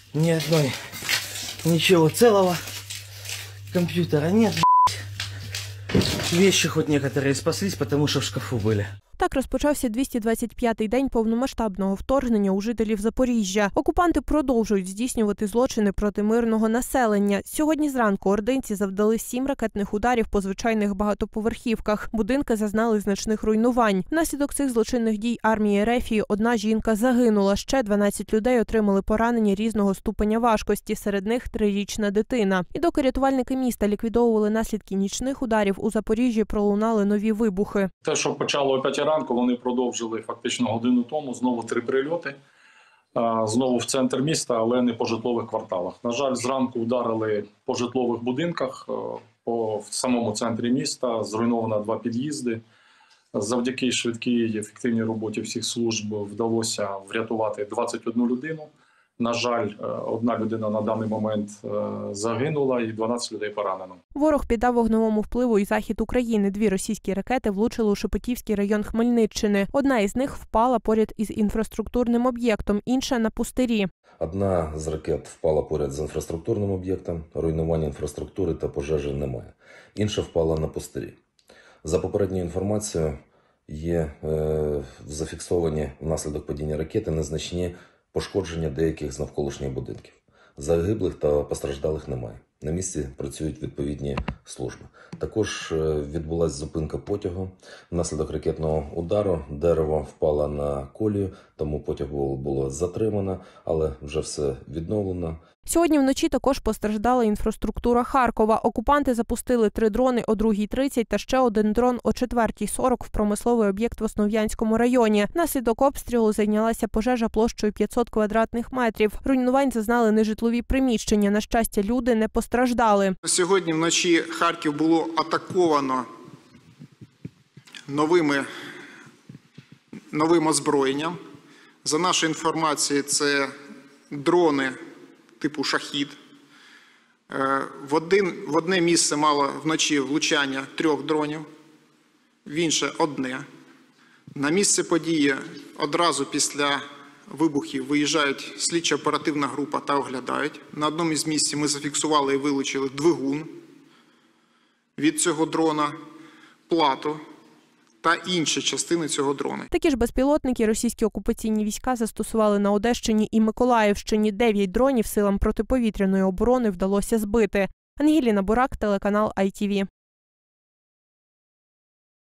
Ни одной, ничего целого. Компьютера нет, Вещи хоть некоторые спаслись, потому что в шкафу были. Так розпочався 225-й день повномасштабного вторгнення у жителів Запоріжжя. Окупанти продовжують здійснювати злочини проти мирного населення. Сьогодні зранку ординці завдали 7 ракетних ударів по звичайних багатоповерхівках. Будинки зазнали значних руйнувань. Внаслідок цих злочинних дій армії РФ одна жінка загинула. Ще 12 людей отримали поранення різного ступеня важкості. Серед них 3-річна дитина. І доки рятувальники міста ліквідовували наслідки нічних ударів, у Запоріжжі пролунали нові вибухи. Те, що почало о 5 ранку, вони продовжили фактично годину тому. Знову 3 прильоти. Знову в центр міста, але не по житлових кварталах. На жаль, зранку ударили по житлових будинках, в самому центрі міста. Зруйновано 2 під'їзди. Завдяки швидкій і ефективній роботі всіх служб вдалося врятувати 21 людину. На жаль, 1 людина на даний момент загинула і 12 людей поранено. Ворог піддав вогневому впливу і захід України. 2 російські ракети влучили у Шепетівський район Хмельниччини. Одна із них впала поряд із інфраструктурним об'єктом, інша – на пустирі. Одна з ракет впала поряд з інфраструктурним об'єктом, руйнування інфраструктури та пожежі немає. Інша впала на пустирі. За попередньою інформацією, є зафіксовані внаслідок падіння ракети незначні пошкодження деяких з навколишніх будинків. Загиблих та постраждалих немає. На місці працюють відповідні служби. Також відбулася зупинка потягу. Внаслідок ракетного удару дерево впало на колію, тому потяг було затримано, але вже все відновлено. Сьогодні вночі також постраждала інфраструктура Харкова. Окупанти запустили 3 дрони о 2:30 та ще 1 дрон о 4:40 в промисловий об'єкт в Основ'янському районі. Внаслідок обстрілу зайнялася пожежа площею 500 квадратних метрів. Руйнувань зазнали нежитлові приміщення. На щастя, люди не постраждали. Сьогодні вночі Харків було атаковано новим озброєнням. За нашою інформацією, це дрони типу «Шахід». В одне місце мало вночі влучання 3 дронів, в інше – 1. На місце події одразу після вибухів виїжджають слідчо-оперативна група та оглядають. На одному із місць ми зафіксували і вилучили двигун від цього дрона, плату та інші частини цього дрона. Такі ж безпілотники російські окупаційні війська застосували на Одещині і Миколаївщині. 9 дронів силам протиповітряної оборони вдалося збити. Ангеліна Бурак, телеканал ITV.